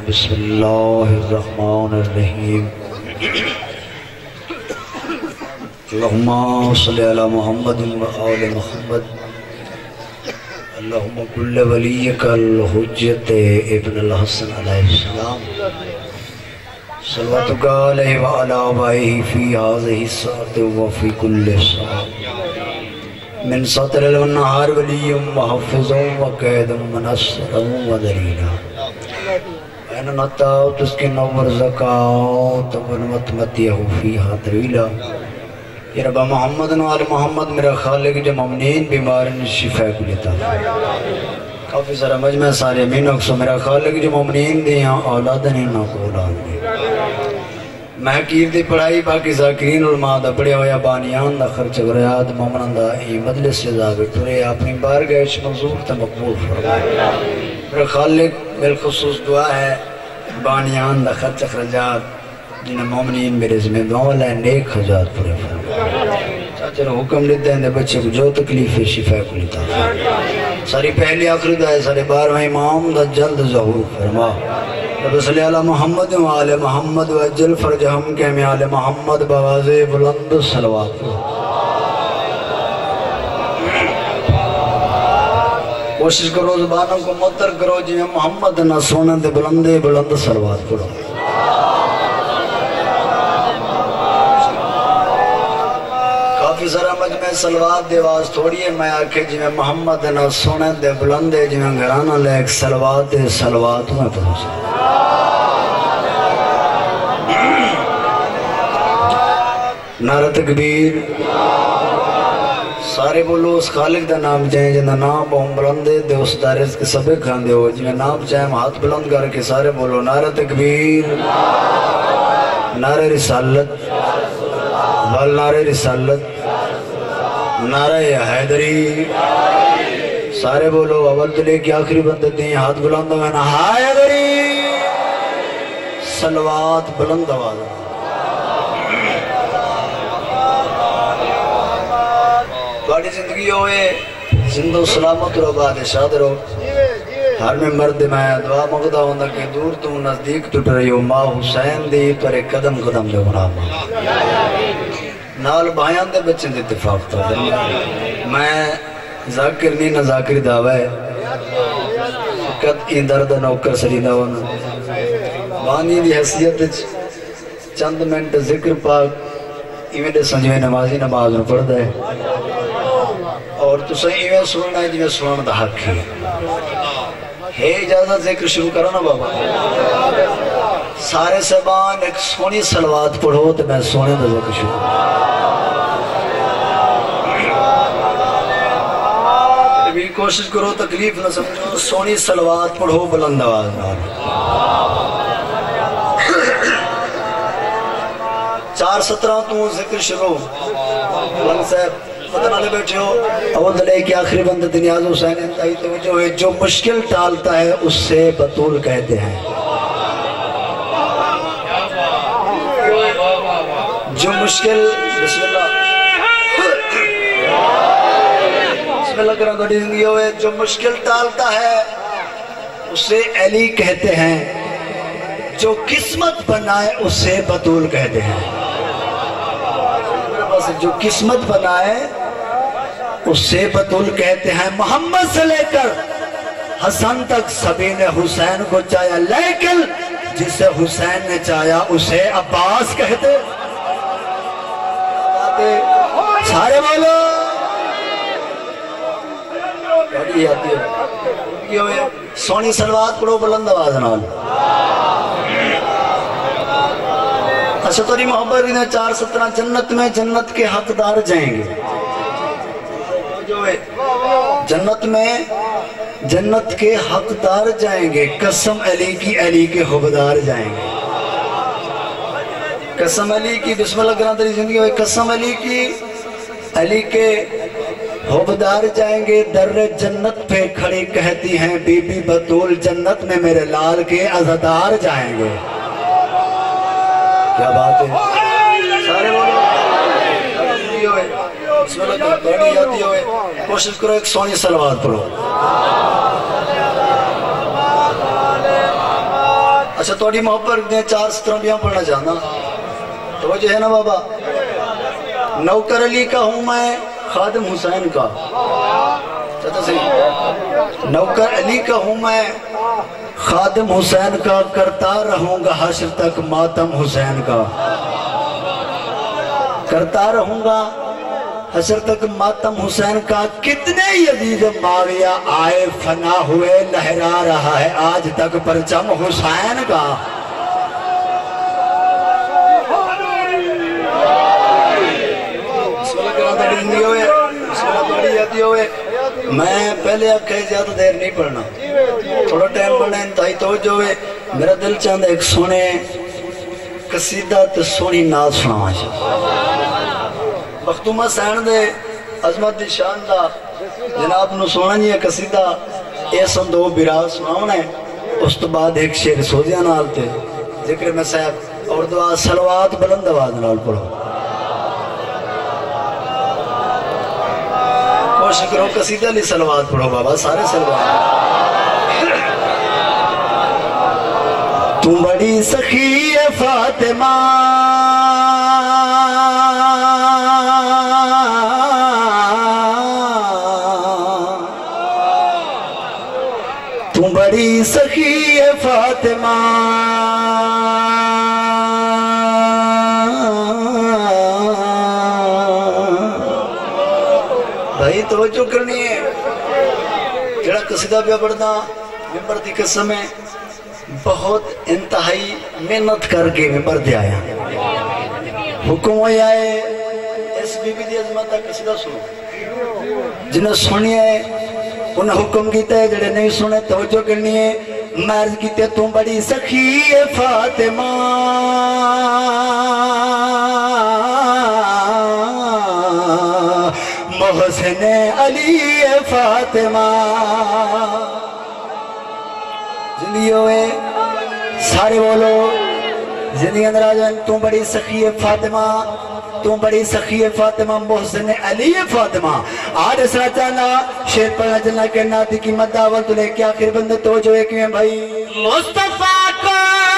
بسم اللہ الرحمن الرحیم اللہم صلی علی محمد و آل محمد اللہم کل ولیک الحجت ابن الحسن علیہ السلام صلواتک علیہ وعلا آبائہ فی هذه الساعة وفی کل ساعة من سطر النہار ولی محفظ وقید منصر ودلیلا این نتاو تسکن نور زکاو تبنوت متیہ فیہا طویلا یا رب محمد و آل محمد میرا خالق جو ممنین بیمارن شفاء کو لیتا کافی سارا مجمع سارے امین اکسو میرا خالق جو ممنین دیاں اولادن انہوں کو اولاد دی محقیر دی پڑھائی باقی ذاکرین علماء دا پڑھیا ہویا بانیان دا خرچ غریاد مومنان دا ای مجلس سے ذاکر تورے اپنی بارگاہ منظور تا مقبول فرمائے میرا خالق بالخصوص دعا ہے بانیان دا خرچ خرجات جنہیں مومنین میرے ذمہ دعا لائے نیک خرجات پورے فرمائے چاچر حکم لیتے ہیں دے بچے کو جو تکلیف شفاء کو لیتا ساری پہلی آخری دا ہے سارے بارہویں امام دا جلد ظہور فرما رب صلی اللہ محمد و آل محمد و اجل فرجہم کے میں آل محمد بواز بلند صلوات کوشش کرو زبانوں کو متر کرو جی میں محمد نہ سونن دے بلند صلوات کرو کافی ذرا مجمع صلوات دیواز تھوڑی ہے میں آکھے جی میں محمد نہ سونن دے بلند جی میں گھرانہ لے ایک صلوات میں پڑھو سکتا نعرہ تکبیر سارے بولو اس خالق دا نام چاہیں جنہا نام بہم بلندے دے اس دا رزق سبے کھاندے ہو جنہا نام چاہیں ہاتھ بلند کر کے سارے بولو نعرہ تکبیر نعرہ رسالت بل نعرہ رسالت نعرہ حیدری سارے بولو اول دلے کی آخری بندت دیں ہاتھ بلند میں نا حیدری صلوات بلند آواز بڑی زندگی ہوئے زندہ و سلامت رو بعد شاد رو ہر میں مرد میں دعا مقدہ ہوندہ کہ دور تم نزدیک ٹوٹ رہی ہو ماں حسین دی پر ایک قدم دے گناہ ماں نال بھائیان دے بچے دے اتفاق تا میں ذاکر نہیں نہ ذاکر دعوی فقط این درد نوکر سریدہ ہونا بانی دی حیثیت چند منٹ ذکر پاک ایویں دے سنجوے نمازی نماز نو پڑھ دے اور تو صحیح ایویں سننا ہے جی میں سننا دا حق ہے اجازت ذکر شروع کرو نا بابا سارے صحبان ایک سونی صلوات پڑھو تو میں سونے دا ذکر شروع بھی کوشش کرو تکلیف نہ سمجھو سونی صلوات پڑھو بلند آواز نہ 4:17 تو ذکر شروع بلند صاحب فتنہ لے بیٹھے ہو اول دلے کی آخری بند دنیاز حسین انتہائی توجہ ہے جو مشکل ٹالتا ہے اس سے بطول کہتے ہیں جو مشکل بسم اللہ کرنا گھڑی زندگی ہوئے جو مشکل ٹالتا ہے اسے علی کہتے ہیں جو قسمت بنائے اسے بطول کہتے ہیں جو قسمت بنائے اسے بطول کہتے ہیں محمد سے لے کر حسن تک سبھی نے حسین کو چاہیا لیکن جسے حسین نے چاہیا اسے عباس کہتے سارے بولو سونی صلوات پڑھو بلند آواز نال اچھا توری محبت رینے 4:17 جنت میں جنت کے حقدار جائیں گے جنت میں جنت کے حقدار جائیں گے قسم علی کی علی کے حبدار جائیں گے قسم علی کی بسم اللہ کرنا تری زندگی ہوئے قسم علی کی علی کے حبدار جائیں گے در جنت پہ کھڑی کہتی ہیں بی بی بطول جنت میں میرے لال کے عزدار جائیں گے کیا بات ہے سارے بولو بسم اللہ کرنا بڑی جاتی ہوئے کوشش کرو ایک سونی صلوات پڑھو اچھا توڑی محبت نے 4 سترمبیاں پڑھنا چاہنا تو جو ہے نا بابا نوکر علی کا ہوں میں خادم حسین کا چاہتا صحیح نوکر علی کا ہوں میں خادم حسین کا کرتا رہوں گا حشر تک ماتم حسین کا کرتا رہوں گا حشر تک ماتم حسین کا کتنے یزید معاویہ آئے فنا ہوئے لہرا رہا ہے آج تک پرچم حسین کا میں پہلے آپ کہے زیادہ دیر نہیں پڑھنا تھوڑا ٹائم پڑھنا انتہائی توجہ ہوئے میرا دل چاہتا ایک سونے قصیدہ تو سونی ناز سناواں مختومہ سین دے عظمت دی شان دا جناب نو سونا جی قصیدہ ایسن دو براز سناونا ہے اس تو بعد ایک شیر سوزیاں نال تے ذکر میں صاحب اور دعا صلوات بلند آواز نال پڑھو کوشش کرو قصیدہ لی صلوات پڑھو بابا سارے صلوات تو بڑی سخی فاطمہ تو بڑی سخی فاطمہ بھائی توجہ کرنی ہے جڑا قصیدہ پہ پڑھنا ممبر دی قسم ہے بہت انتہائی محنت کر کے ممبر دے آیا حکم ہویا ہے اس بی بی دی عظمت دا قصیدہ سنو جنہیں سنی ہے انہیں حکم کیتا ہے جڑے نہیں سنے توجہ کرنی ہے مرض کیتے تم بڑی سخی فاطمہ محسن علی فاطمہ زندگی ہوئے سارے بولو زندگی اندر آجائیں تم بڑی سخی فاطمہ تم بڑی سخی فاطمہ محسن علی فاطمہ آج اسرا چاہنا شیر پڑھنا چلنا کرنا تھی قیمت دعوت تو لے کے آخر بندے توجہ ہے کیوں بھائی مصطفیٰ کو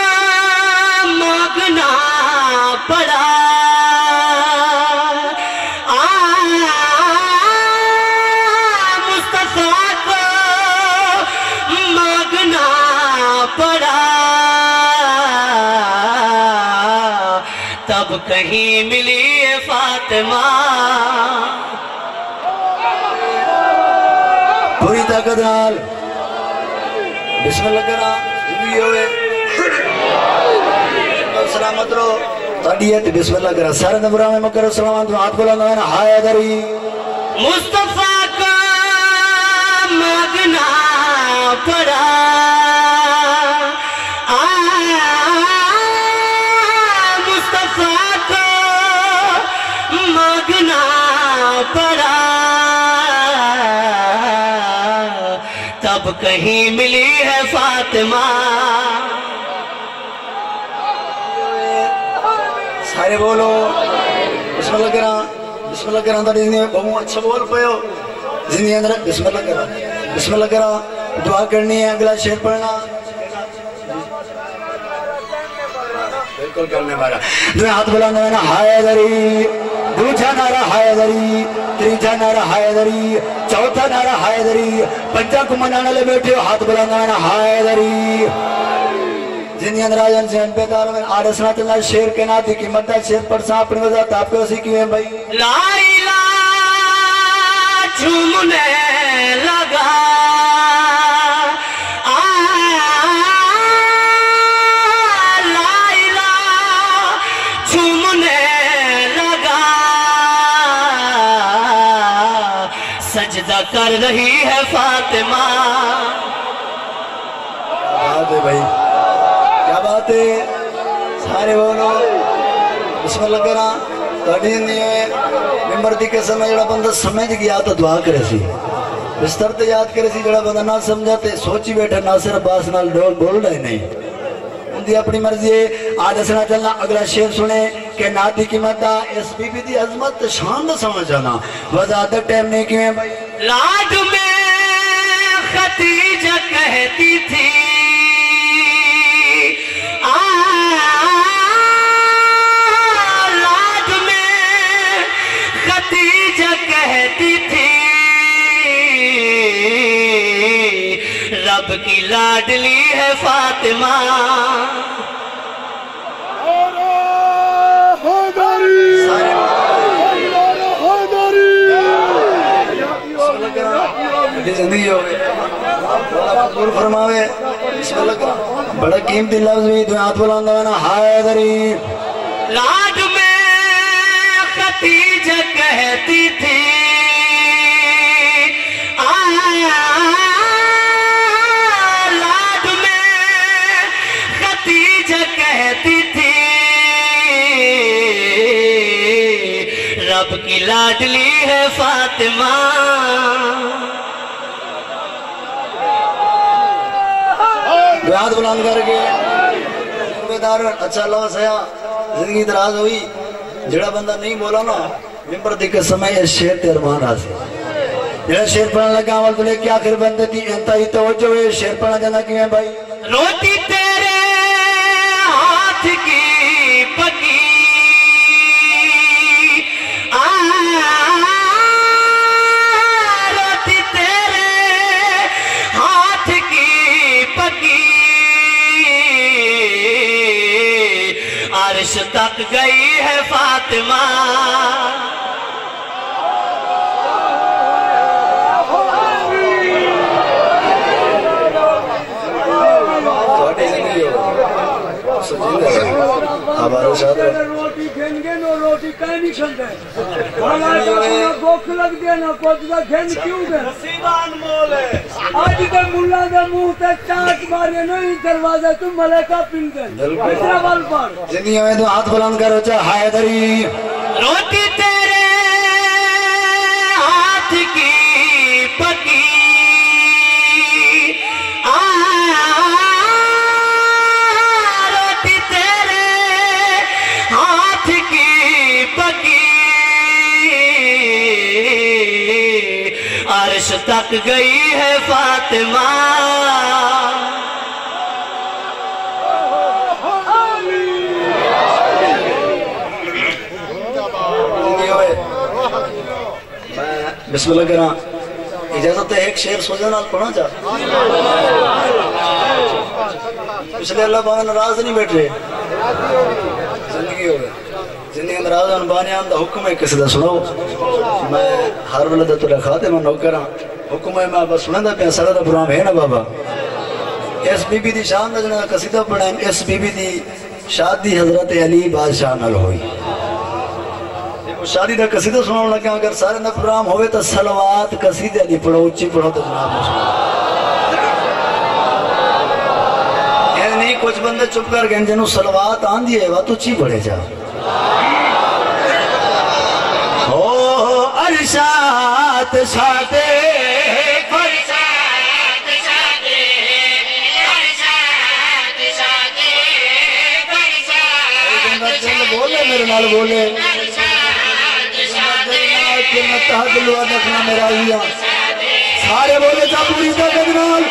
مانگنا پڑا مصطفیٰ کو مانگنا پڑا تب کہیں ملی فاطمہ پوری طاقت نال بسم اللہ کرا زندگی ہوئے سلامت رو تاڑی ہے بسم اللہ کرا سارے نمبرہ میں مکر سلامت رو ہاتھ بولا نوینا حیدری مصطفیٰ کا مانگنا پڑا مصطفیٰ کو مانگنا پڑا تب کہیں ملی ہے فاطمہ سارے بولو بسم اللہ کرا بسم اللہ کرا تاڑی زندگی میں بہت اچھا بول پہ ہو زندگی اندر بسم اللہ کرا بسم اللہ کرا دعا کرنی ہے اگلا شیر پڑھنا بلکل کرنے بارا دعا ہاتھ بلانا ہے نا حیدری دوجہ نعرہ حیدری تریجہ نعرہ حیدری چوتھا نعرہ حیدری پنجہ کو منانا لے بیٹھے ہو ہاتھ بلانا ہے نا حیدری زندگی اندر آجان سے ان پہ داروں میں آرہ سنات اللہ شیر کے ناتی کی مدد شیر پر ساں اپنی وضاحت آپ کے اسی کیوں ہیں بھائی لا الہ جھومنے لگا لا الہ جھومنے لگا سجدہ کر رہی ہے فاطمہ بات ہے بھائی کیا بات ہے سارے بولو بسم اللہ کرا تاڑی زندگی ہے ممبر دی کے سمجھ جڑا بندہ سمجھ گیا تو دعا کرے سی بستر تے یاد کرے سی جڑا بندہ نہ سمجھاتے سوچی بیٹھا ناصر عباس نال ڈول بول رہے نہیں ان دی اپنی مرضی ہے آج اسنا چلنا اگلا شیر سنے کہ ناتی کی مدہ اس بی بی دی عظمت شان دا سمجھ آنا وزادت ٹیم نہیں کیوں ہیں بھائی لاڈ میں خدیجہ کہتی تھی رب کی لاڈلی ہے فاطمہ زندگی ہو گئی مقبول فرماوے بسم اللہ بڑا قیمتی لفظ بھی تو ہاتھ بلاندہ ہونا حیدری لاڈ میں ختیجہ کہتی تھی لاڈ میں ختیجہ کہتی تھی رب کی لاڈلی ہے فاطمہ ہاتھ بلند کر کے اچھا لفظ ہے زندگی دراز ہوئی جڑا بندہ نہیں بولا نا ممبر دی قسم ہے شیر تے ارمان حاصل جڑا شیر پڑھنے لگا اول تو لے کے آخر بندے دی انتہائی توجہ ہے شیر پڑھنا جانا کیوں ہے بھائی روٹی تیرے ہاتھ کی پکی روٹی تیرے ہاتھ کی پکی عرش تک گئی ہے فاطمہ ہمارے ساتھ روٹی کھین گے نو روٹی کہیں نہیں کھنگے ہمارے بھوک لگ دیا نا کچھ دا کھین کیوں گے نصیبان مول ہے آج کے ملا دے منہ تے چاٹ مارے نہیں دروازے تو ملکہ پن گئے دوسرا بال پار زندگی میں تو ہاتھ بلند کرو چاہ حیدری روٹی تیرے ہاتھ کی پکی روٹی تیرے ہاتھ کی پکی عرش تک گئی ہے فاطمہ بسم اللہ کرنا اجازت ہے ایک شعر سوچنا پڑھنا چاہ پچھلے اللہ بانے ناراض نہیں بیٹھ رہے زندگی ہو گئے زندگی ناراض انبانیان دا حکم ہے کسی دا سناؤ میں ہر ولدہ تو رکھاتے میں نوکر ہاں حکم ہے میں بس سنیں دا پیا سارا دا پرام ہے نا بابا اس بی بی دی شان دا جنہ قصیدہ پڑھائیں اس بی بی دی شادی حضرت علی بادشاہ نال ہوئی شادی دا قصیدہ سناؤں لگا اگر سارے دا پروگرام ہوئے تو صلوات قصیدہ نہیں پڑھو اچھی پڑھو تو جناب نہیں کچھ بندے چپ کر گئے جنہوں صلوات آن دیئے وہ تو اچھی پڑھے جا او ارشاد شادے بولے میرے نال بولے کہ میں تحت لوا دکھنا میرا ہی سارے بولے جا پوری دا گجنال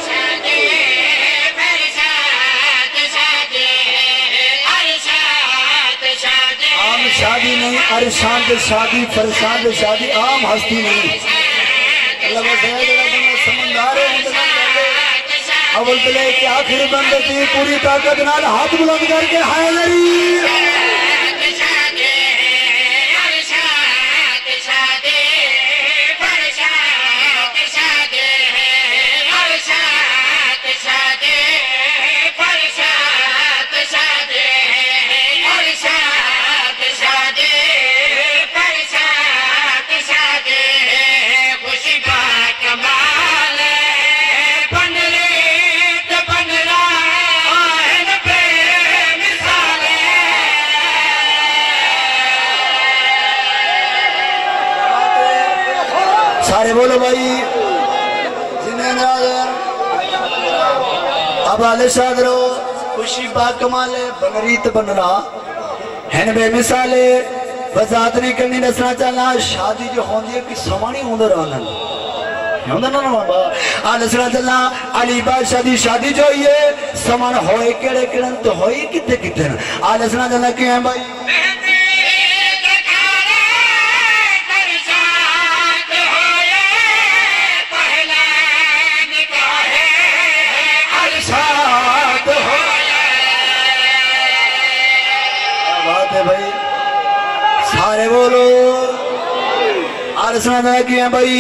عام شادی نہیں ارشان دے شادی فرشان دے شادی عام ہستی نہیں اللہ بسیہ جلہ جنہ سمندارے اول تلے کہ آخر بندے تھی پوری طاقت نال ہاتھ بلند کر کے حیدری سارے بولو بھائی زندہ ناظر اب آلے شادرو خوشی با کمالے بنریت بن رہا ہن بے مثالے بذات نہیں کرنی نسنا چاہنا شادی جو ہوندی ہے کہ سوانی ہوندر آنن ہوندر نا بابا آلے سنا چاہنا علی بادشاہ دی شادی جو ہے سوان ہوئے کڑے کڑن تو ہوئی کتے کتن آلے سنا چاہنا کیوں ہیں بھائی دسنا تھا کیا بھائی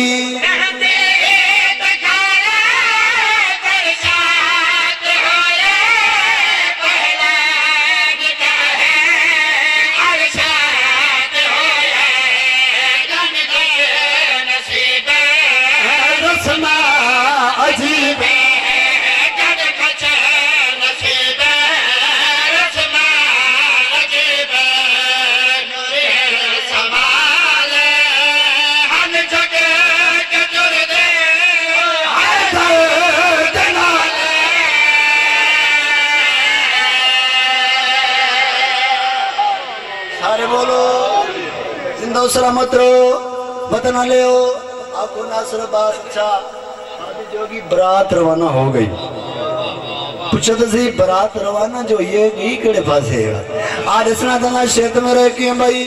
سلامت رہو وطن لے ہو آپ کو ناصر بادشاہ آدھی جو کی برات روانہ ہو گئی پوچھا تو صحیح برات روانہ جو یہ نہیں کڑے پاسے گا آج اسنا تنا شیط میں رہ کی ہیں بھائی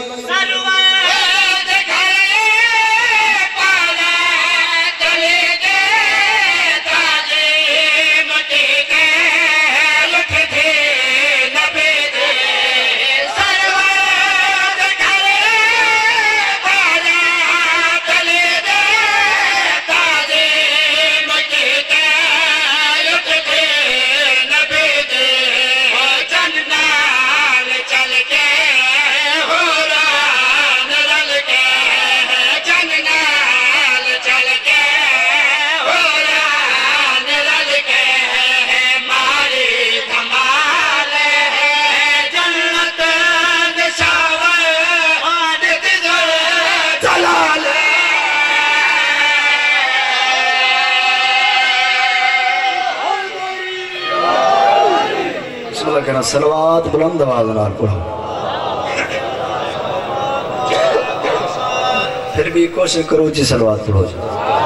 کہنا صلوات بلند آواز نال پڑھو پھر بھی کوشش کرو جی صلوات پڑھو جی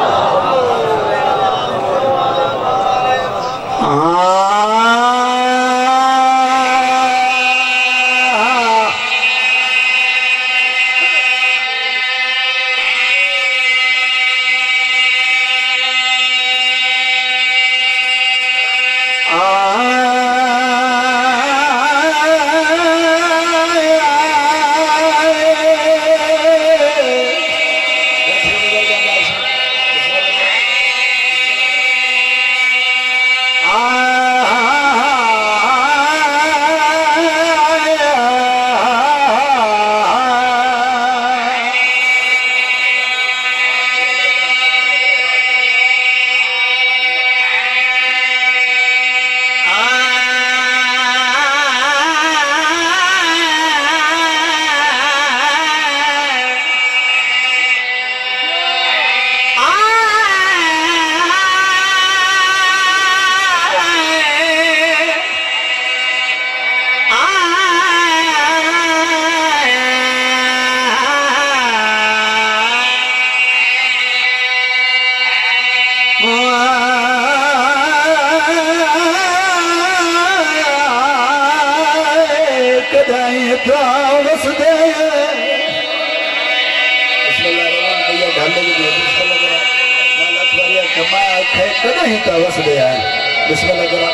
بسم اللہ کرا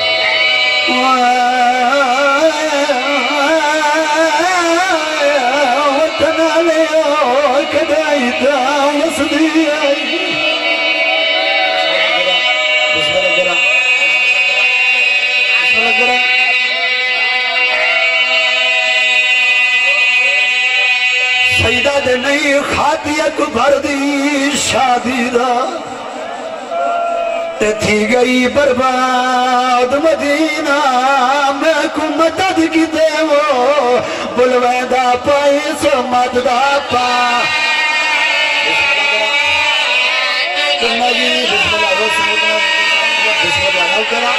وطن لے ہو کدائی تا وسدی آئی بسم اللہ کرا بسم اللہ کرا سیدہ دے نہیں خاتیہ کو بھر دی شادی دا تے تھی گئی برباد مدینہ میں کو مدد کی دے وہ بلوے دا پائی سو مد دا پا بسم اللہ بسم اللہ نو کرا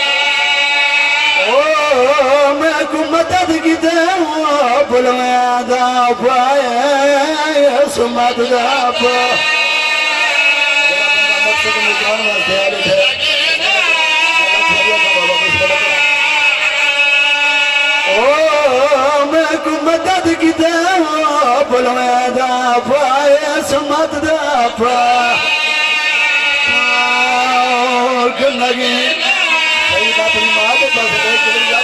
او میں کو مدد کی دے وہ بلوے دا پائی سو مد دا پا میں کو مدد کی دے بلوے دا پائے سمت دا پا لگی صحیح بات نہیں ماں دے پاس دے چلے جا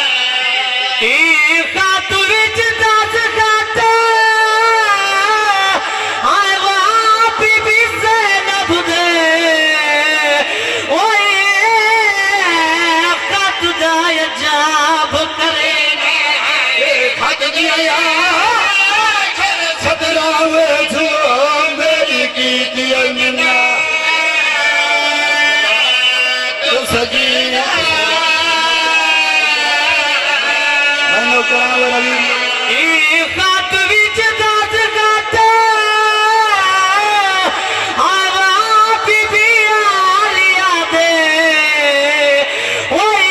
خاتو وچ داس کھاتا دیا صدرہ ویچو میری کی دیا منا تو سجی میں نوکران ورلی خات ویچ داد گاتا آوا بی بی آلیا دے وہی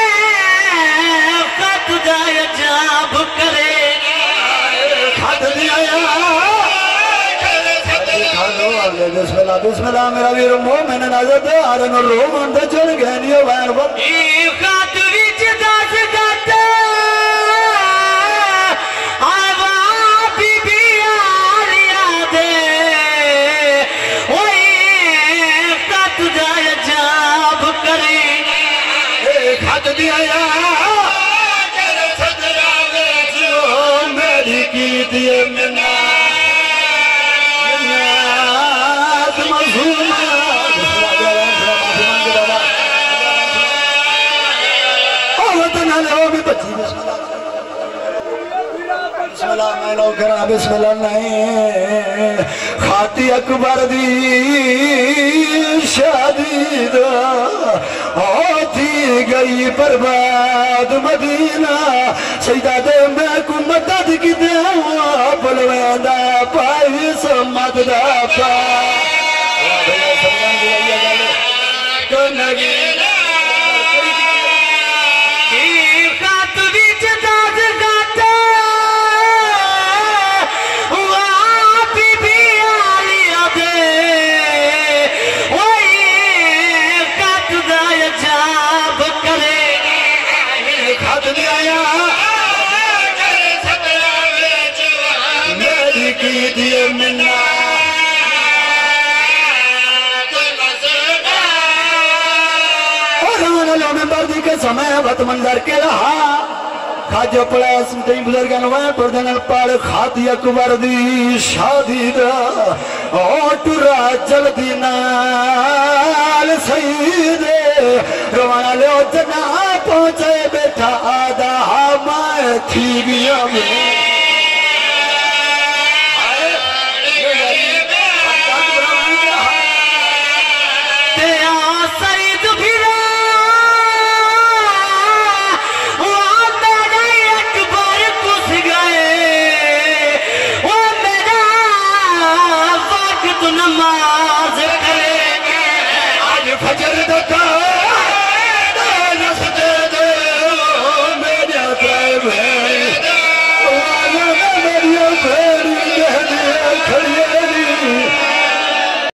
خط جائے جاب کرے خط دیا بسم اللہ بسم اللہ میرا ویر مومن نظر دے آرن اور رومن دے چڑھ گینیو وین وقت خات ویچ داد گاتا آوا بی بی آلیا دے وہی خط جائے جاب کرے خط دیا میری کی دیے منا بسم اللہ میں نو کرا بسم اللہ نہیں خاتی اکبر دی شادی دا ہوتی گئی برباد مدینہ سیدہ دے میں کو مدد کی دے بلویں دا پائی سمت دا پائی سمے وقت منظر کے رہا خاج پڑیس متعی بزرگان وین پردنال پاڑ خاتی اکبر دی شادی دا اوٹورا جلدی نال سیدے روانا لے جنا پہنچے بیٹھا آدھا میں تھی گیا میں نماز